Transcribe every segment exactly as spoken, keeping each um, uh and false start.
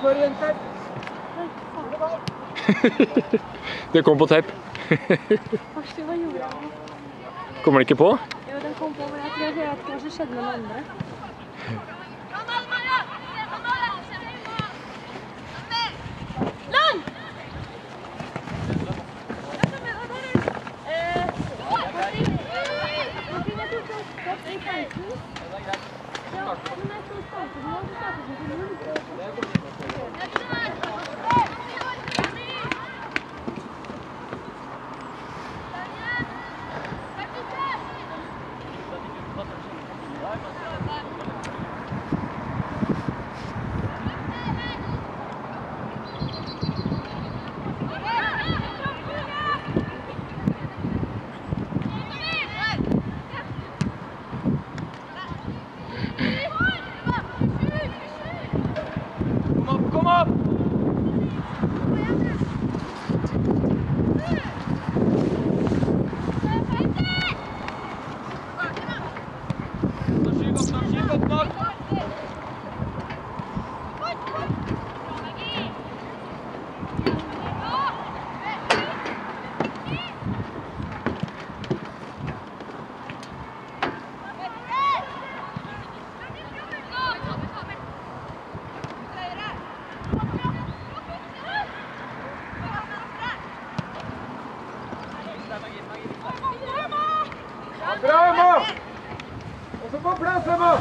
for jenter. Det kom på teip. Kanskje, hva gjorde jeg? Kommer den ikke på? Jo, den kom på, men jeg tror jeg vet ikke hva som skjedde med den andre. Lang! Bra, Emma! Og så på plass, Emma!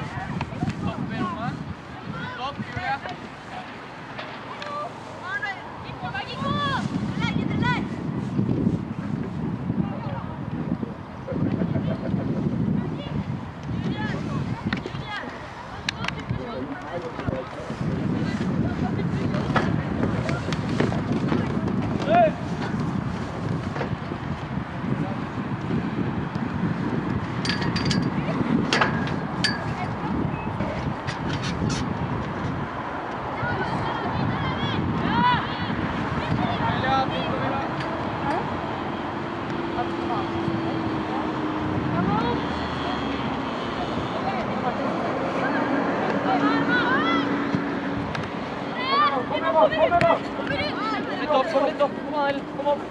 Litt opp, kom litt opp, kom an, kom opp.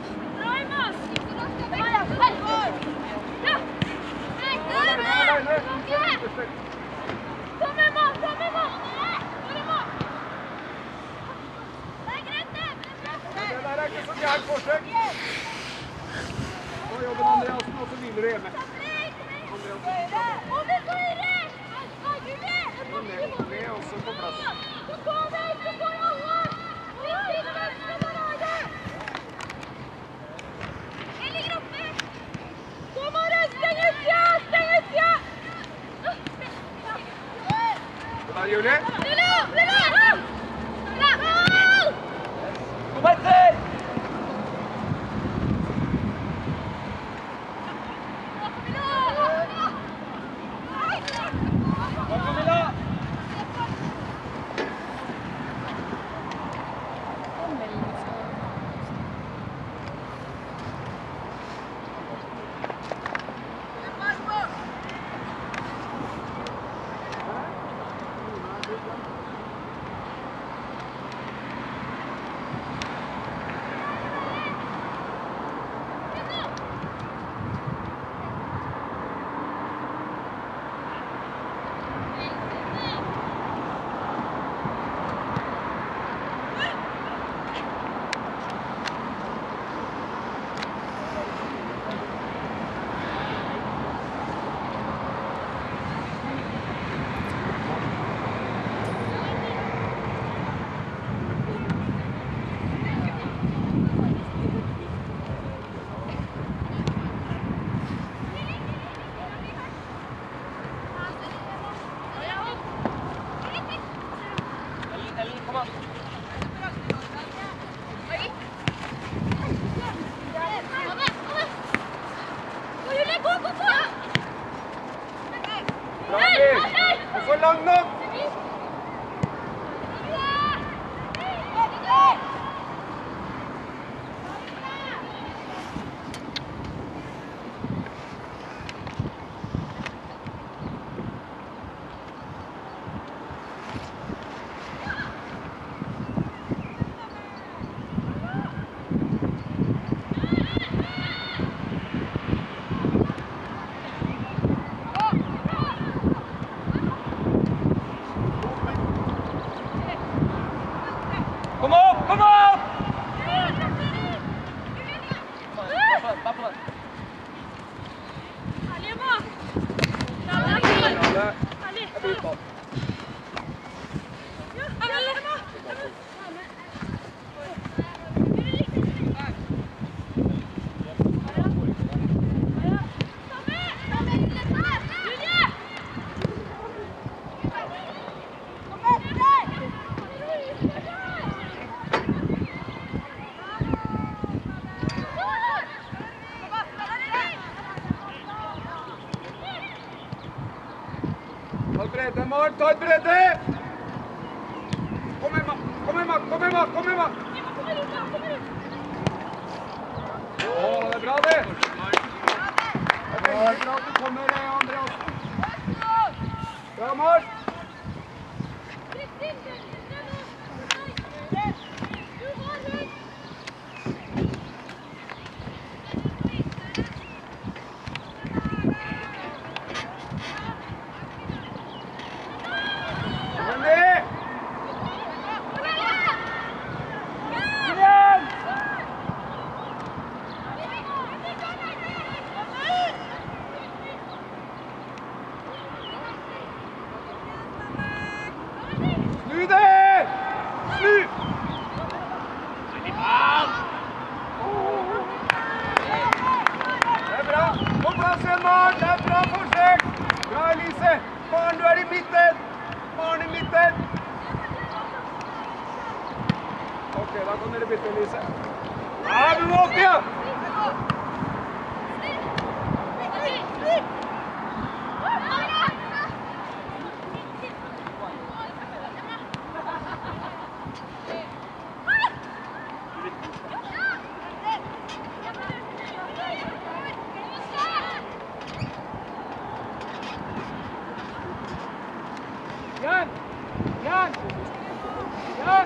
Kom Emma, kom Emma! Det der er ikke så gærent forsøk. Nå jobber Andreasen, og så hviler du hjemme. Det er også på plass. Der, Julie. Kom etter! For lang nok! Mark, ta et bredde! Kom igjen, Mark! Kom igjen, Mark! Kom igjen, Mark! Kom igjen, Mark! Å, det er bra, det! Det er veldig bra at du kommer, Andreas. Bra, Mark! Snu det! Snu! Det er bra. På plass igjen, Maren. Det er bra forsøk. Bra, Elise. Maren, du er i midten. Maren i midten. Ok, da kan dere bytte, Elise. Ja, du må opp igjen. Jan! Jan! Jan!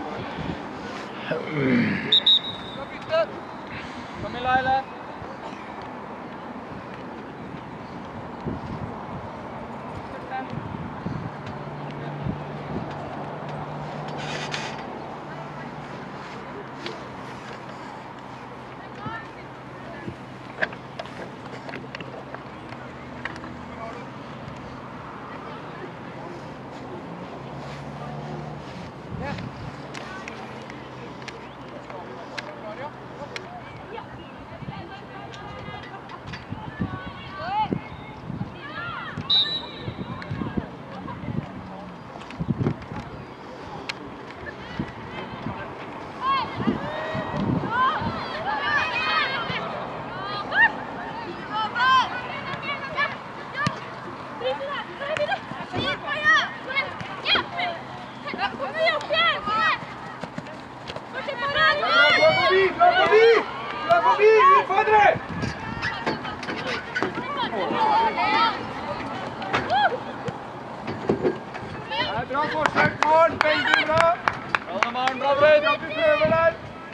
Skal bytte! Camilla, eller? Bra forsøk, Maren. Veldig bra. Bra, Maren. Bra, Brød. At du prøver der.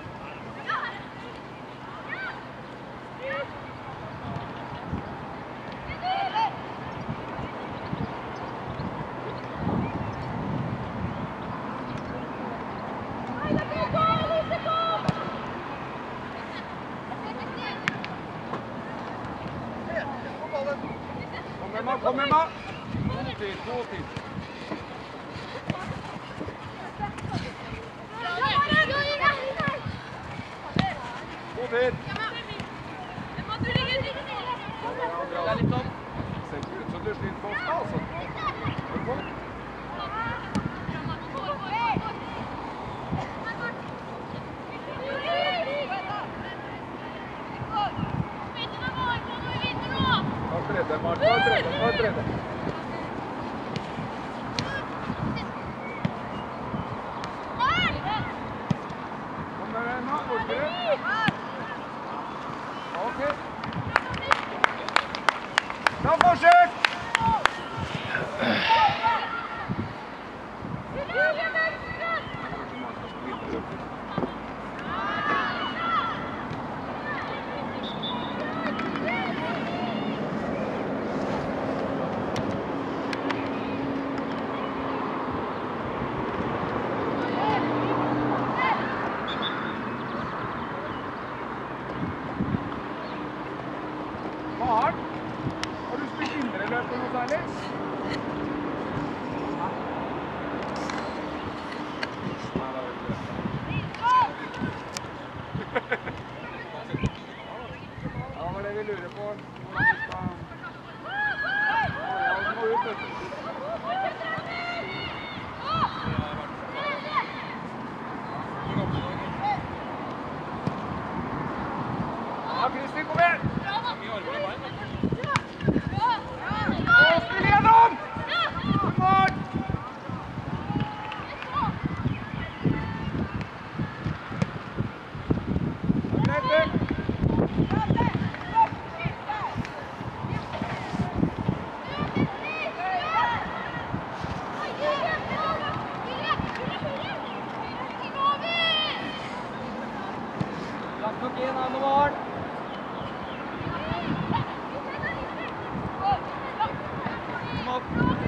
Kom Emma, kom Emma. God tid, god tid. God tid. Det er litt sånn. Ser ikke ut som du sliter på oss, altså. Velkommen. Ta tredje, Mark. Ta tredje, ta tredje. Kom med Emma, ordentlig. Ok. Bra forsøk! Maren, har du spilt indre løp noe særlig? Nei, det er vel det. Kom Maren. Kom opp.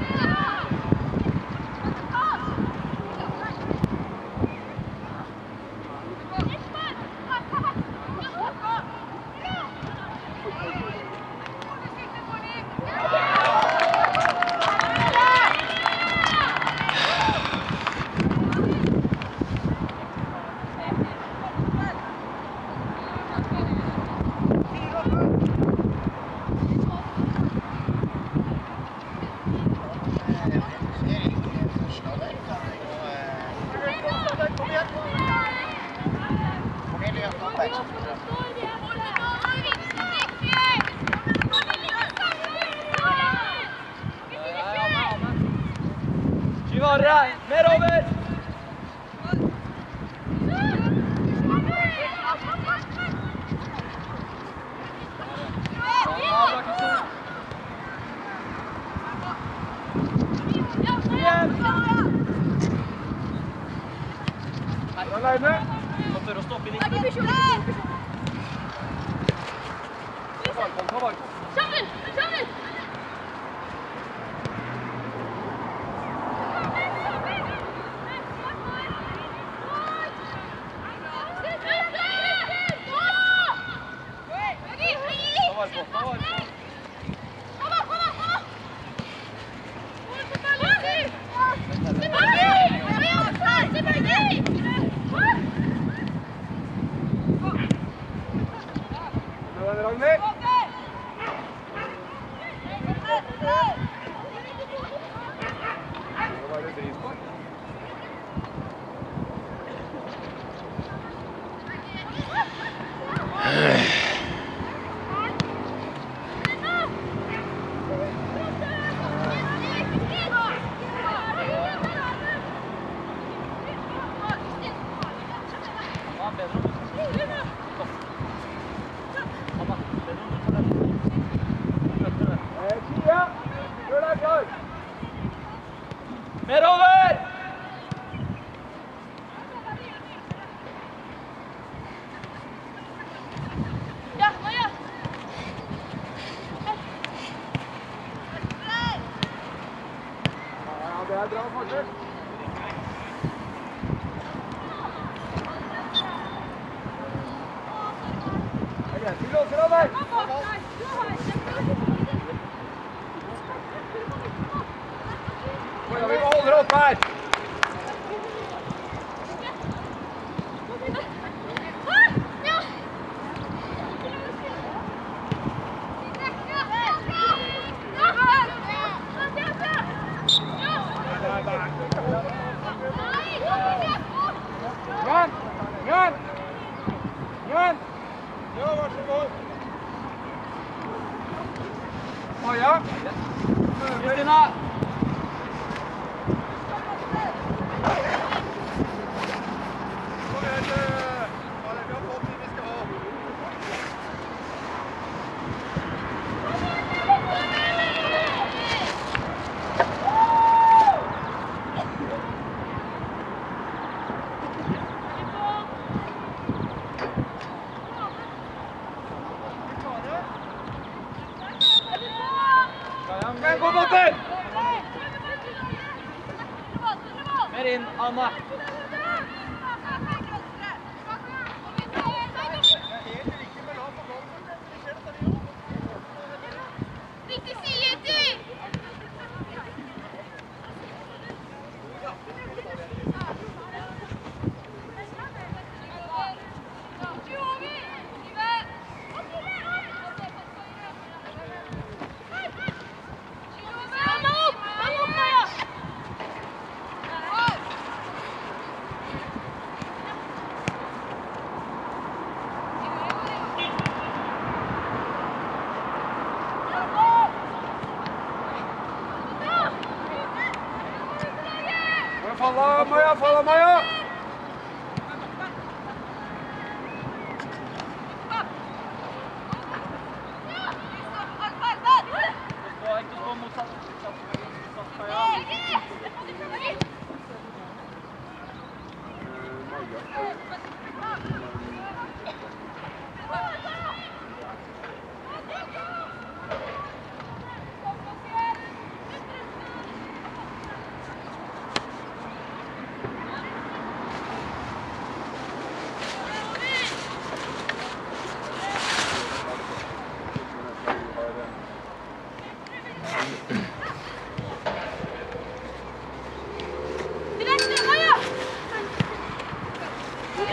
Skyvarre, mer over! Alene. Må tørre å stoppe inn i. Sammen! Sammen! Ragnhild. Det var det frispark. Mer over! Ja, Maja! Ja, det er bra forskjell. Det er greit, vi låser av der. Ja, vi må holde opp her. Jan! Jan! Jan! Ja, vær så god. Maja! Kristina! Men gå mot den! Mer inn, Anna. Falla, Maja, falla, Maja! Ikke stå motsatt.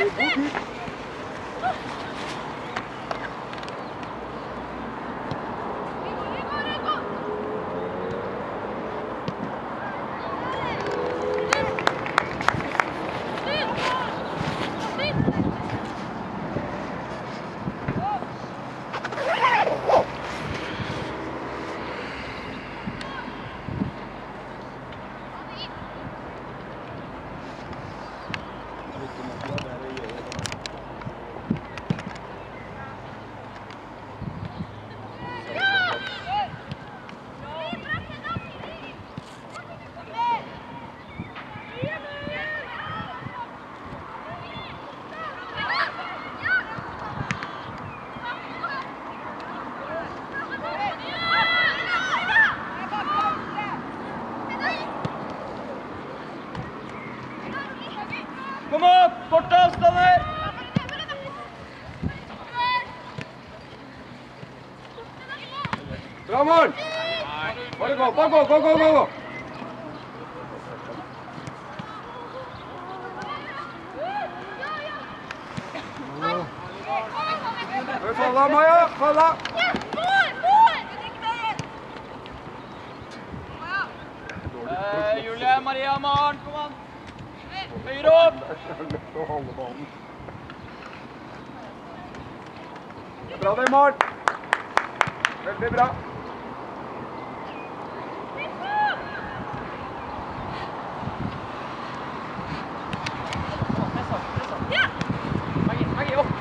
God tid. Kom opp! Korte avstander! Bra mål! Bare gå, bare gå, gå, gå, gå, gå! Falla, Maja! Falla! Eh, Julie, Maria, Maren, kom an! Høyre opp! Bra det, Maren. Veldig bra. Maggie, Maggie, opp!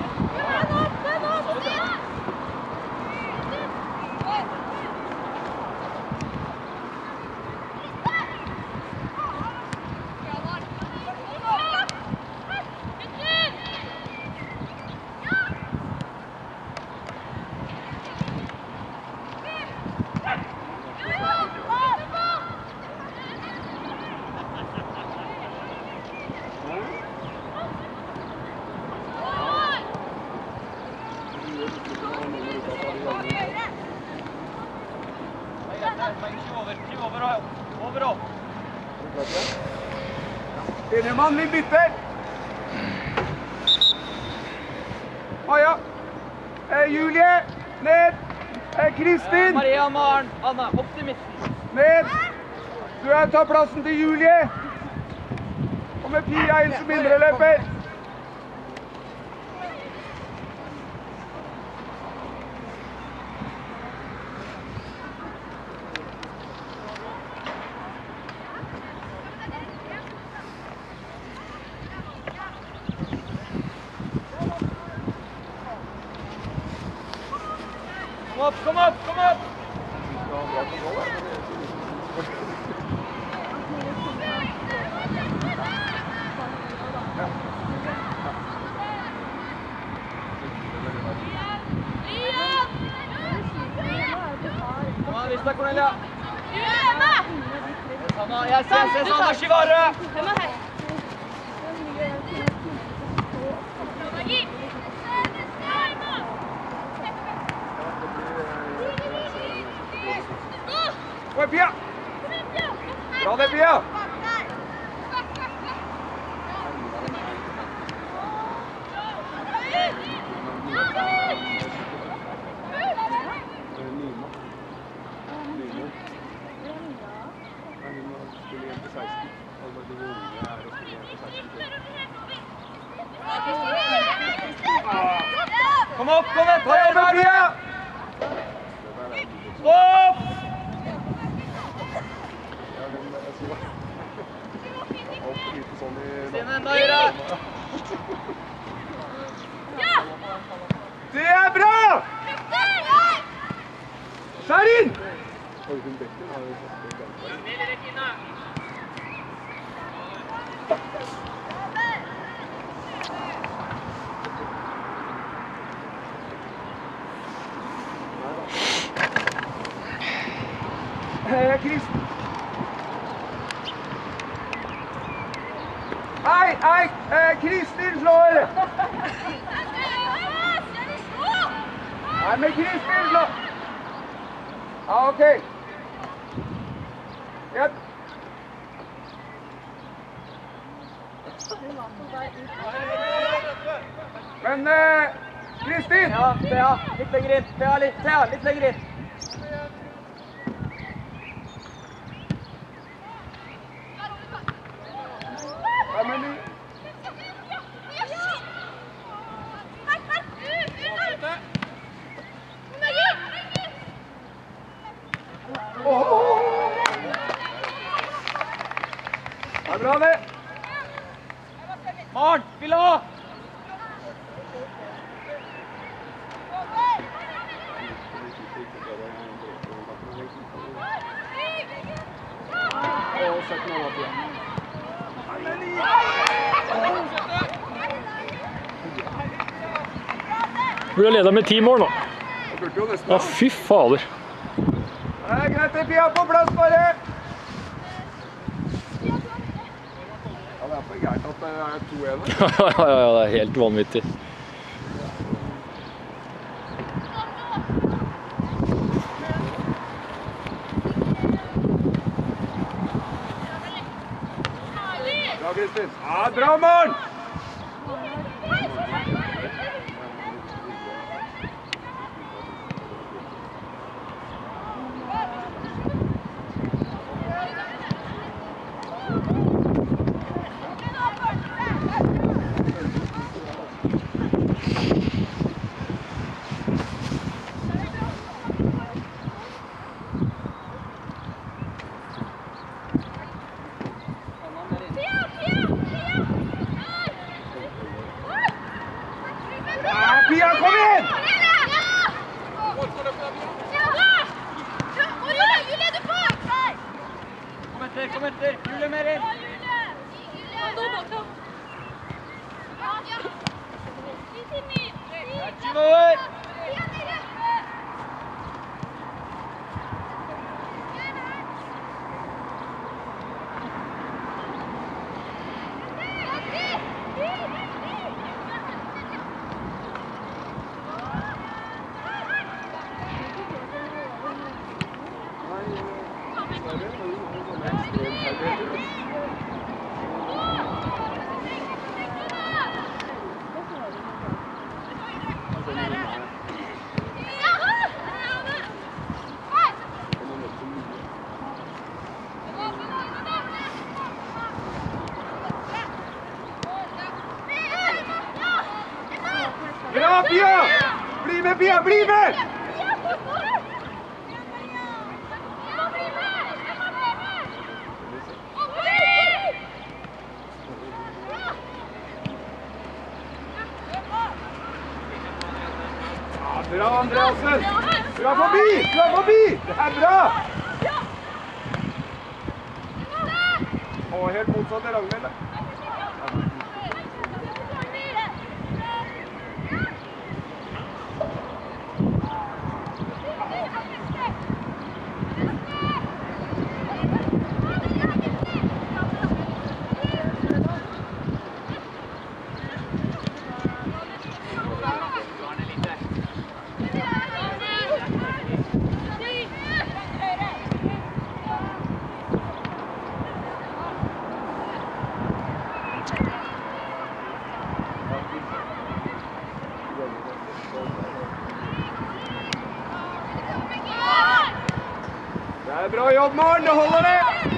Linjemann, vi bytter. Maja. Eh, Julie. Ned. Eh, Kristin. Maria, Maren, Anna, opp til midten. Ned. Du er tar plassen til Julie. Og med Pia inn som indreløper. Kom opp, kom opp, kom opp! Kom an, Lista, Cornelia! Sanna, jeg ser, se Sanna Skivare! Kom Pia! Bra det, Pia! Kom opp, kom opp! Bra jobbe, Pia! Stopp! Stine, enda høyre! Det er bra! Skjær inn! Eh, Kristin. Hei, hei, eh, Kristin slår! Nei, men Kristin slår! Ja, ok. Ja. Hun var på vei ut. Men eh, Kristin! Ja, Thea, litt lenger inn. Thea, litt, Thea, litt lenger inn. Ja, men du... Det er bra det! Maren, vil ha! Vi har ledet med ti mål nå. Det burde jo nesten Ja, ha. fy fader. Det er greit, det Pia på plass bare! Ja, det er for gærent at det er to en. Ja, ja, ja, det er helt vanvittig. Bra, Kristin. Ja, bra, Maren! Ja, Pia, kom igjen! Kom etter, kom etter. Julie mer inn. Syvår! Bra, Pia! Bli med, Pia, bli med! Ja, bra, Andreasen! Du er forbi! Du er forbi! Det er bra! Å, helt motsatt i Ragnhild. Det er bra jobb, Maren. Det holder det!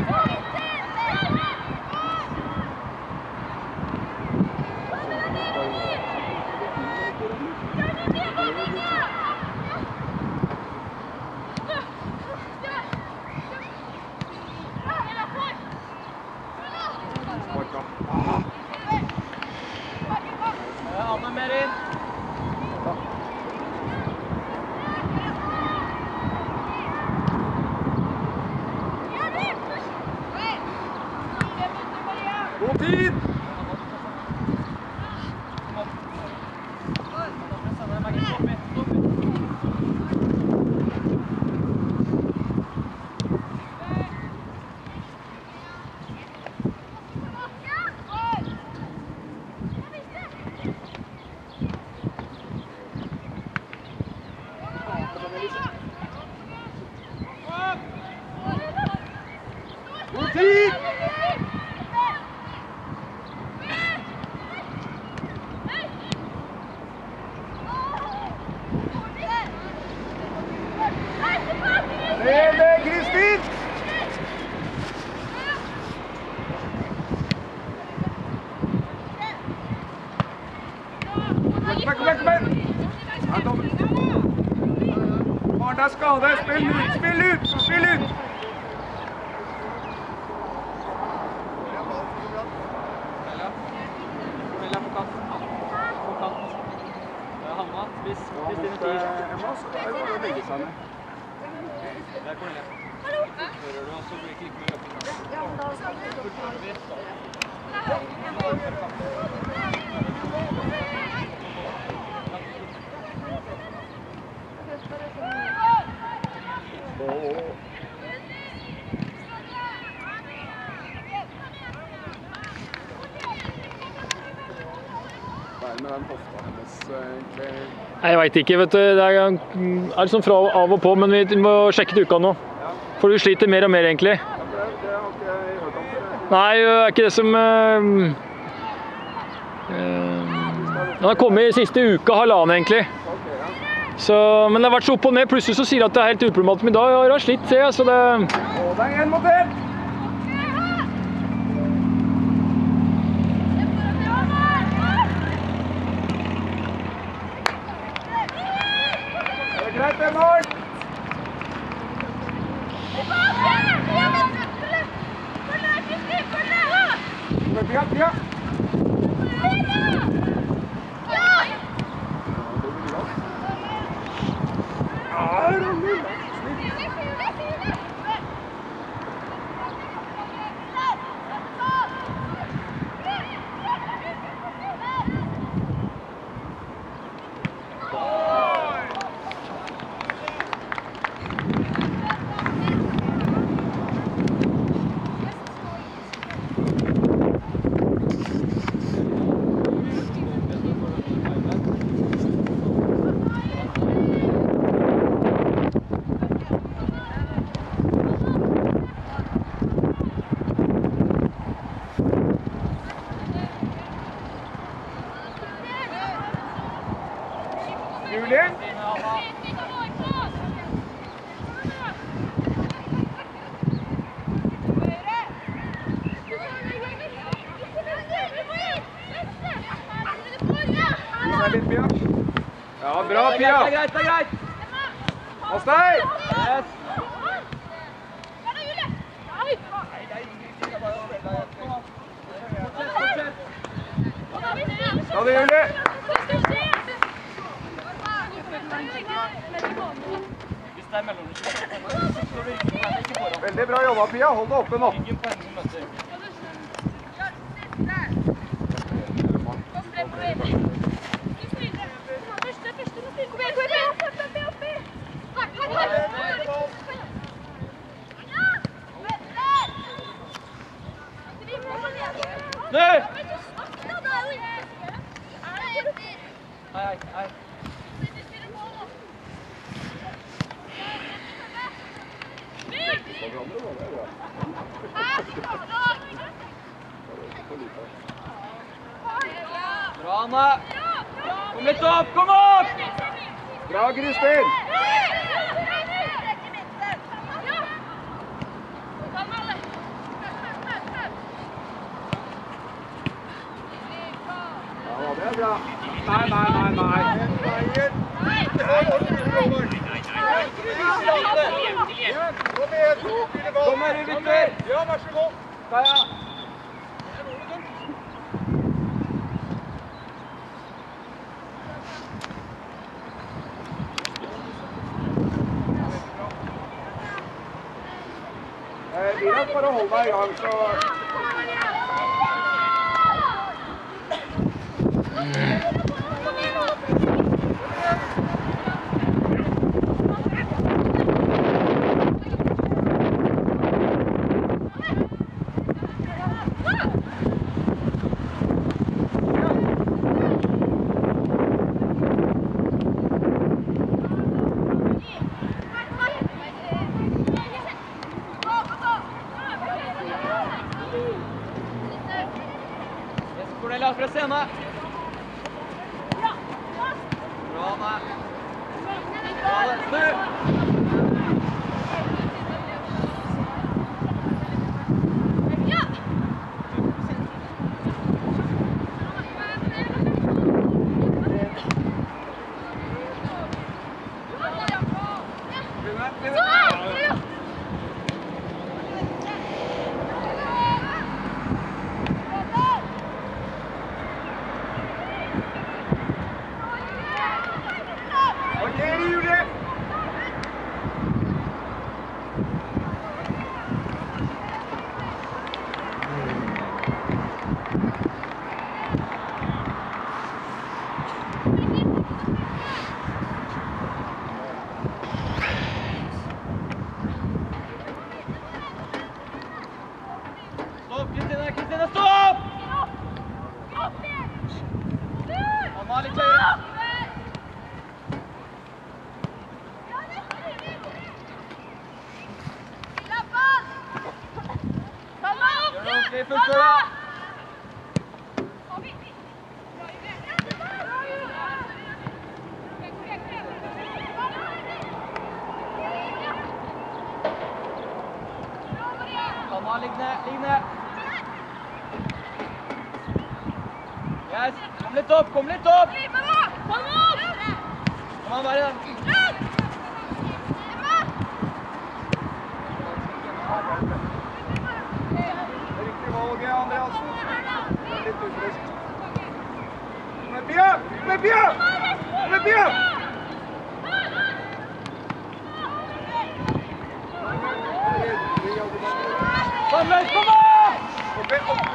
Ja, Anne mer inn. God tid! Stopp, stopp. igjen, kom igjen, kom igjen! Ja, dobbelt. Maren, det er skade. Spill ut, spill ut, spill ut! Cornelia på kant. På kant. Hanna, spiss. Kristine Tier. Det er bare å legge seg ned. Det er Cornelia. Hører du også blir ikke like mye løping. Hva er det med den hofta hennes, egentlig? Nei, jeg vet ikke, vet du. Det er, er liksom fra av og på, men vi må sjekke det uka nå. For du sliter mer og mer, egentlig. Ja, det, det har ikke jeg hørt om før. Nei, det er ikke det som... Uh, uh, den har kommet i siste uka, halvannen, egentlig. Ok, ja. Så, men det har vært så opp og ned. Plutselig så sier de at det er helt uproblematisk, men da har jeg slitt, ser jeg. Så det... Og det er en mot en! Det er greit, det, Maren! Pia, Pia! Julie? Det er litt, Pia. Ja, bra, Pia. Det er greit, det er greit. Pass deg! Yes. Ta det, Julie. Hvis det er mellom, så står du ikke foran. Veldig bra jobba, Pia. Hold det oppe nå. Ingen på henne som møter. Snu! Hei, hei. Bra, Anna. Kom litt opp, kom opp! Bra, Kristin. Ja, det er bra. Nei, nei, nei, nei. Kom her, Victor. Ja, vær så god. Kaja. Vi har bare holdt deg i gang, så... Cornelia, fra scenen. Bra, Anna. Bra, snu! Mamma litt høyere. Gjør det ordentlig, fullfør da. Mamma, ligg ned, ligg ned. Yes, kom litt opp, kom litt opp. Kom an, bare den. Riktig valg, Andreasen. Det er litt ufrisk. Kom med Pia! Kom med Pia! Kom med Pia! Samles, kom an! Opp, opp!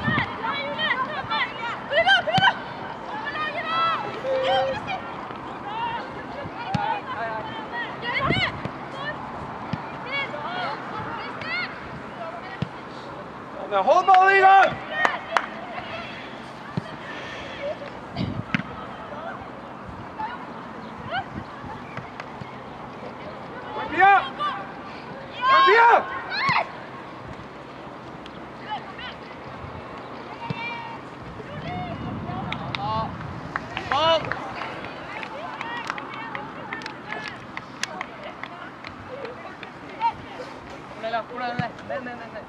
Hold ballen i gang! Kom Pia! Kom Pia! Ball! Nella, pure nella, nella, nella, nella.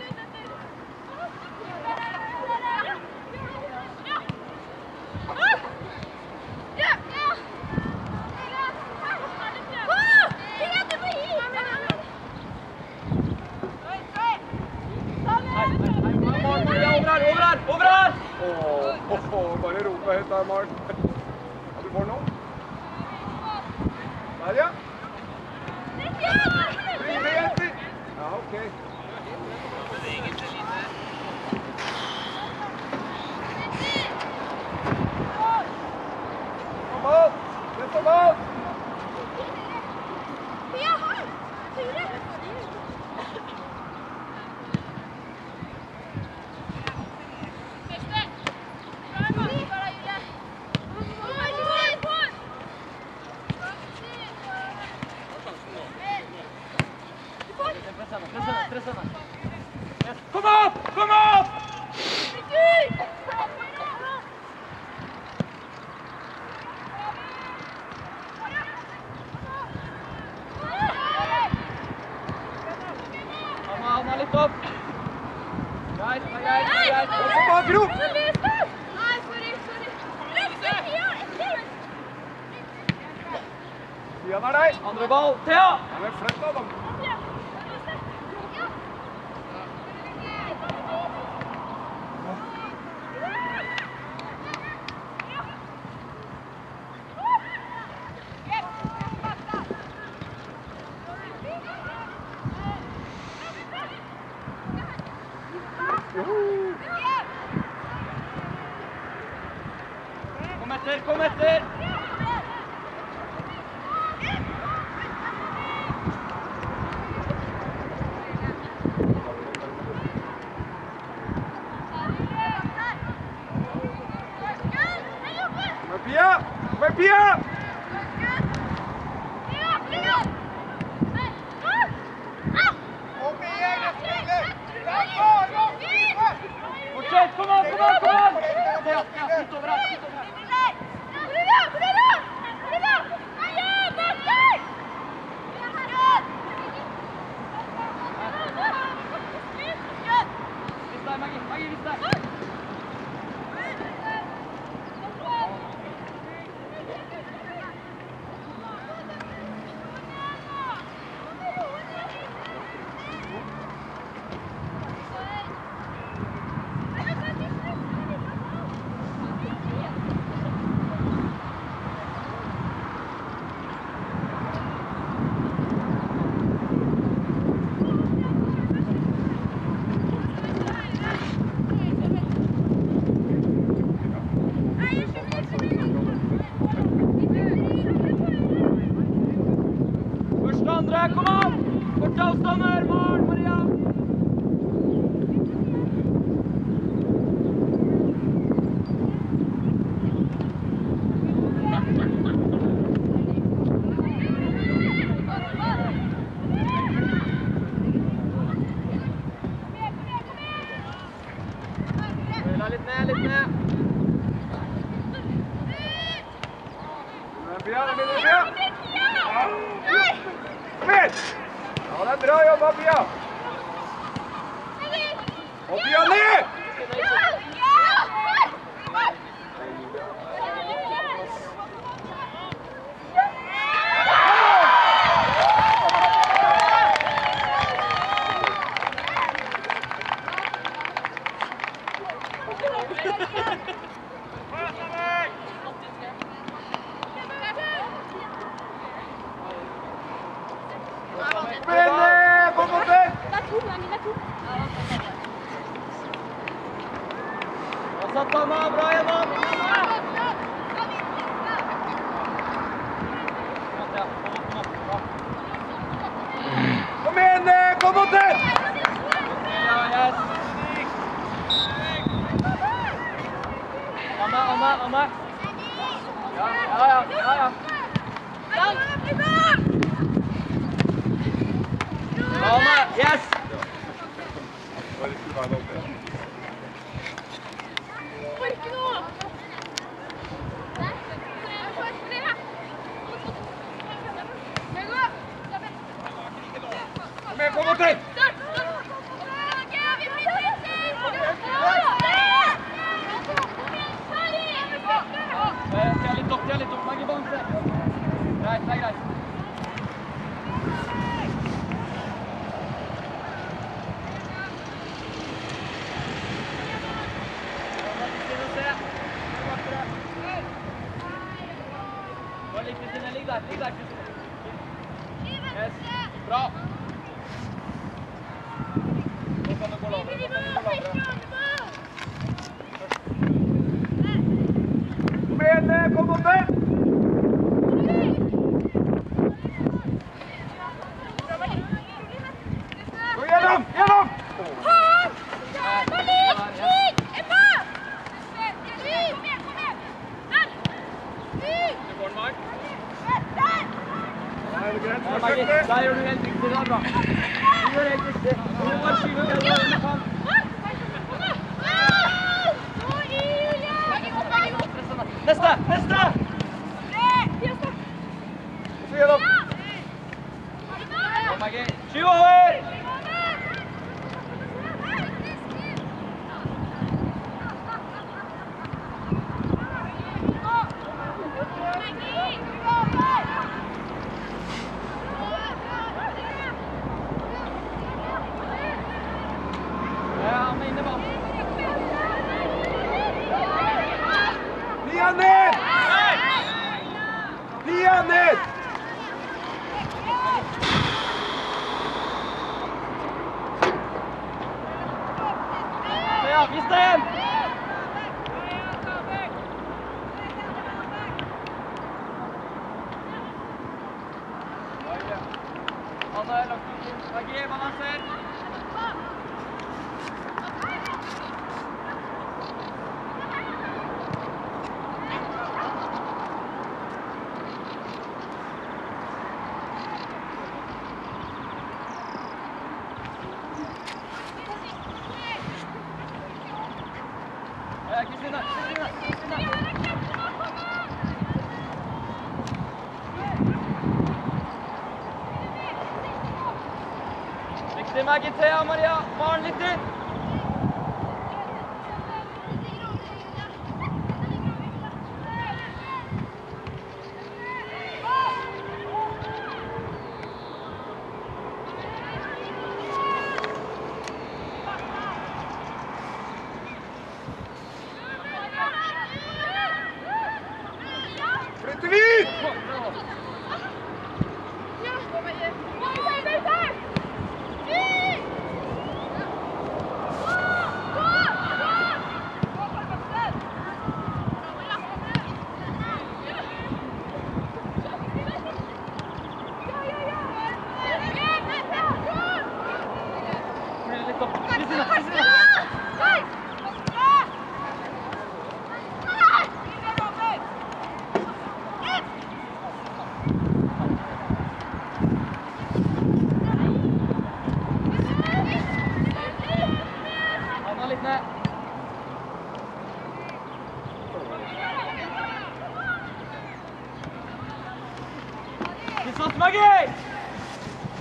Overalt, overalt! Åh, åh, bare rope høyt der, Maren. Ja, du får noe? Der, ja. Fine jenter. Ja, ok. Kom ball! Sett på ball! Kom opp! Kom opp! Mamma, Anna, litt opp. Greit, greit, greit. Og så bak ro! Stian er der. Andre ball, Thea! Ja, men flytt da, da. Kom etter, kom etter! Kom Pia! Kom Pia! Fortsett, kom an, kom an, kom an! Thea, Thea, sitt overalt, sitt overalt. Vis deg, Maggie, Maggie, vis deg. igjen! Ja, det er bra jobba, Pia! Og Pia ned! Satt Anna, bra gjennom! Kom igjen, kom mot den! Ja, yes! Anna, Anna, Anna! Ja, ja, ja, ja, ja! Bra, Anna, yes! Kom igjen, kom mot den! Jeg er litt opp, jeg er litt opp, Maggie Bonse. Greit, det er greit. Bare ligg litt inne, ligg der, ligg der. Yes, bra. Nå kan du gå lavere, nå kan du gå lavere. Kom igjen, kom mot den! Gå gjennom, gjennom! Ja, Maggie, der gjør du helt riktig da, bra. Du gjør helt riktig. Du må bare skyve den der du kan. Neste, neste! Så gjennom! Ja, Maggie, skyv over! Ja, han er inne, bare. Lia ned! Lia ned! Ja, vis deg igjen! Anna er lagt ut inn. Maggie, balanser! Ja, Kristina, Kristina, Kristina! Riktig, Maggie, Thea, Maria, Maren, litt inn! Flytter vi! Litt opp. Kristina, Kristina! Anna, litt ned. Litt sånn, Maggie!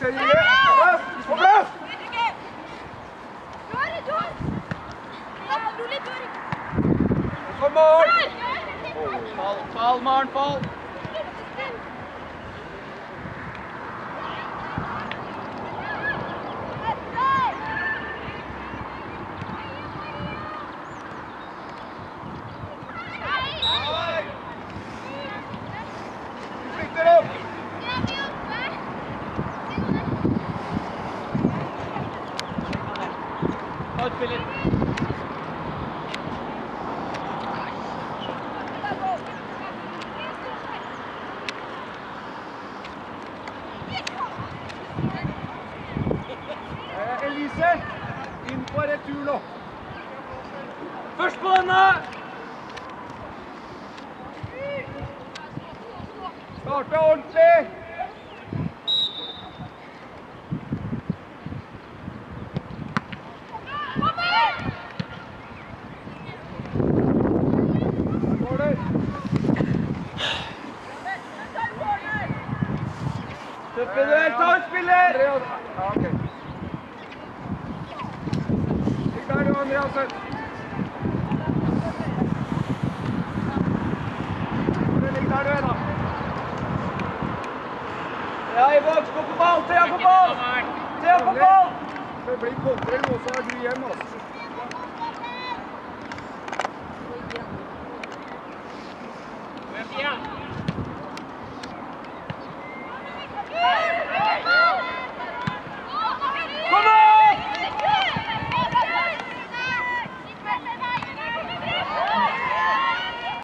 Julie. Plass! På plass! Kom, Maren! Fall, fall, Maren, fall! Flytter opp! Ta ut spiller. Eh, Elise, inn på retur nå. Først på denne! Starte ordentlig! Her går det. Tøffe duell, ta ut spiller! Andreas. Ja, ok. Ligg der du, Andreasen. Ligg der du er da. Ja, i boks, gå på ball, Thea på ball! Thea på ball! Det blir kontreng nå, så er du hjemme, altså.